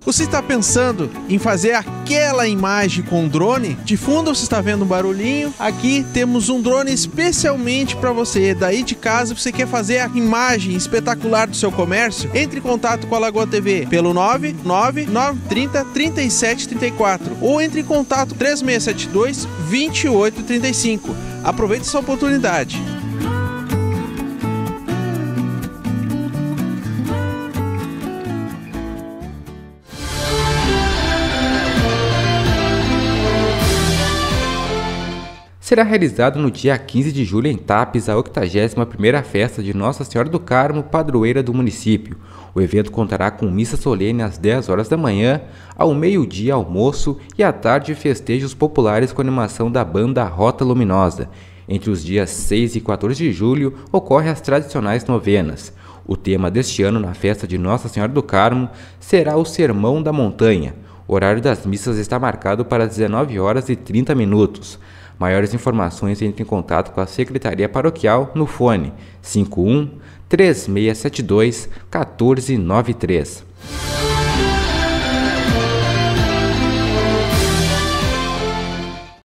Você está pensando em fazer aquela imagem com drone? De fundo você está vendo um barulhinho. Aqui temos um drone especialmente para você. Daí de casa você quer fazer a imagem espetacular do seu comércio? Entre em contato com a Lagoa TV pelo 99930 3734 ou entre em contato 3672 2835. Aproveite essa oportunidade. Será realizado no dia 15 de julho em Tapes a 81ª Festa de Nossa Senhora do Carmo, padroeira do município. O evento contará com missa solene às 10 horas da manhã, ao meio-dia almoço e à tarde festejos populares com animação da banda Rota Luminosa. Entre os dias 6 e 14 de julho ocorrem as tradicionais novenas. O tema deste ano na festa de Nossa Senhora do Carmo será o Sermão da Montanha. O horário das missas está marcado para 19 horas e 30 minutos. Maiores informações, entre em contato com a Secretaria Paroquial no fone 51 3672 1493.